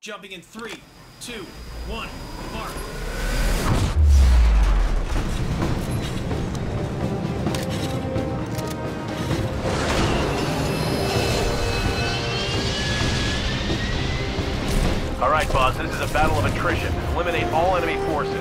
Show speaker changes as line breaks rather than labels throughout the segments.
Jumping in 3, 2, 1, mark.
All right, boss, this is a battle of attrition. Eliminate all enemy forces.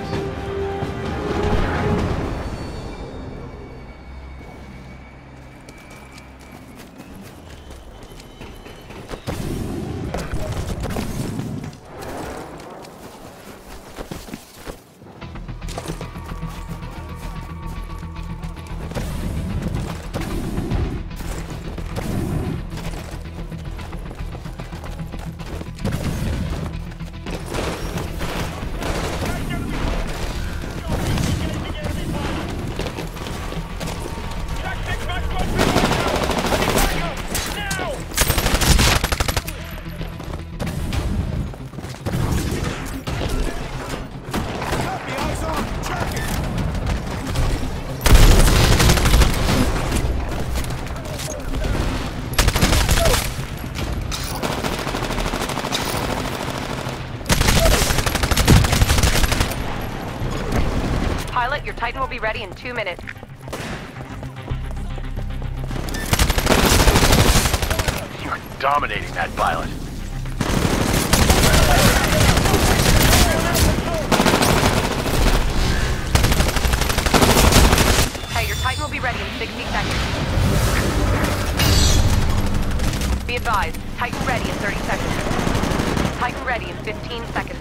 Pilot, your Titan will be ready in 2 minutes.
You're dominating that, pilot.
Hey, your Titan will be ready in 60 seconds. Be advised, Titan ready in 30 seconds. Titan ready in 15 seconds.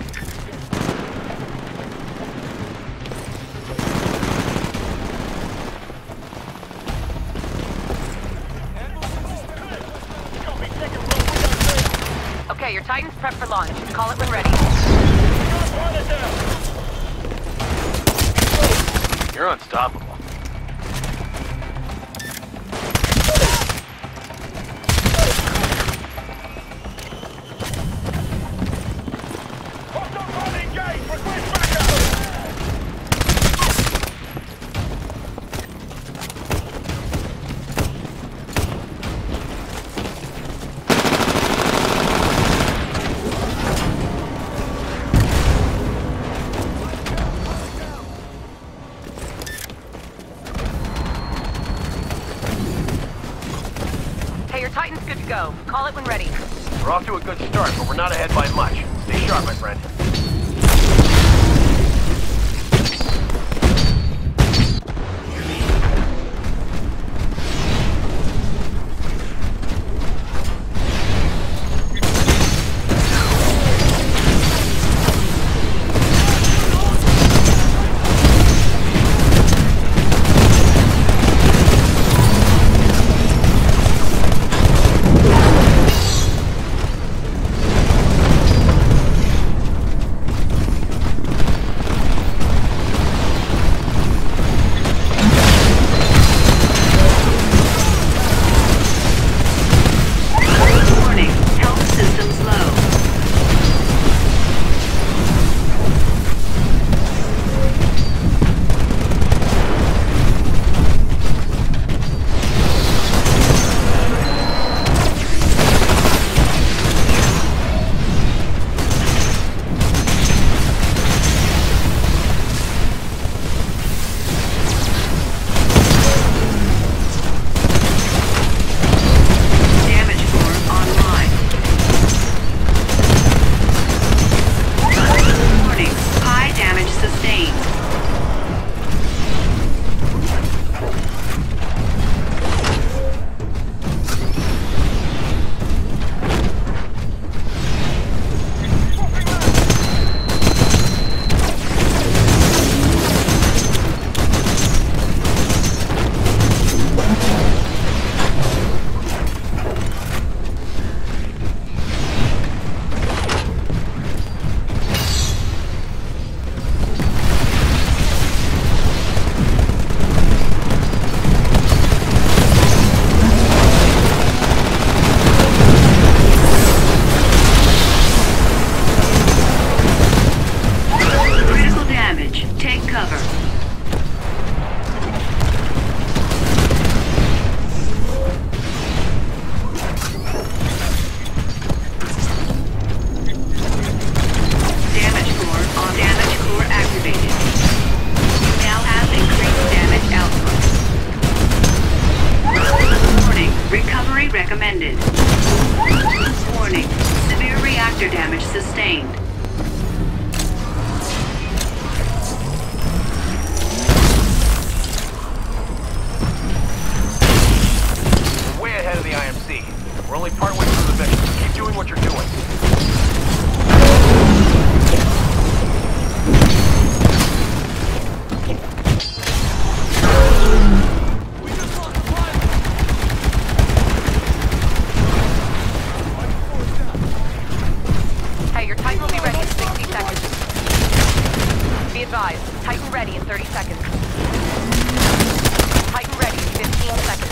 Okay, your Titan's prepped for launch. Call it when ready.
You're unstoppable.
Hey, your Titan's good to go. Call it when ready.
We're off to a good start, but we're not ahead by much. Stay sharp, my friend.
detected. Warning, severe reactor damage sustained.
We're way ahead of the IMC. We're only partway through the mission. Keep doing what you're doing.
Hey, your Titan will be ready in 60 seconds. Be advised, Titan ready in 30 seconds. Titan ready in 15 seconds.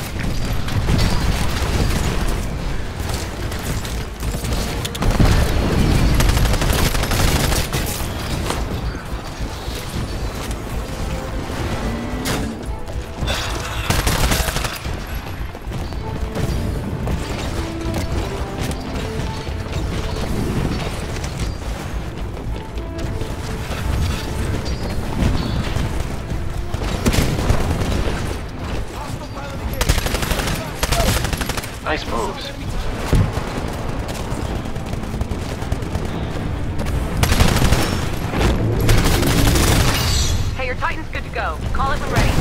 Nice moves.
Hey, your Titan's good to go. Call it when ready.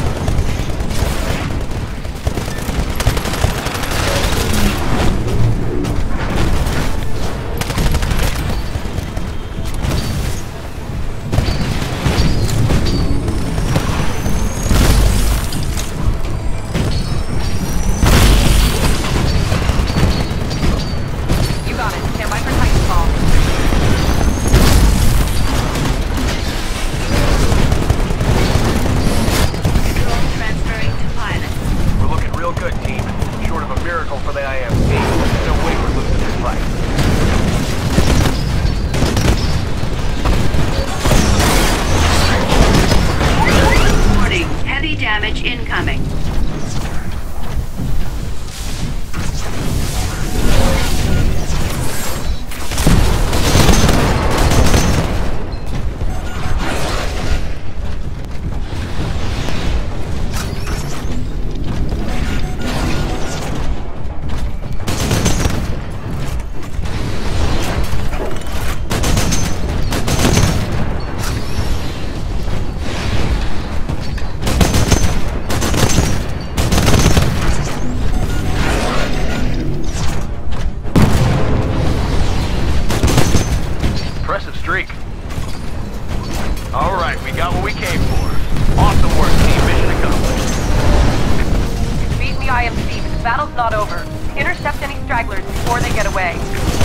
You got it. Stand by for TitanFalls.
Transferring to pilot.
We're looking real good, team. Short of a miracle for the IMC, there's no way we're losing this fight.
Warning, heavy damage incoming.
Impressive streak. All right, we got what we came for. Awesome work, team. Mission accomplished.
We've beaten the IMC, but the battle's not over. Intercept any stragglers before they get away.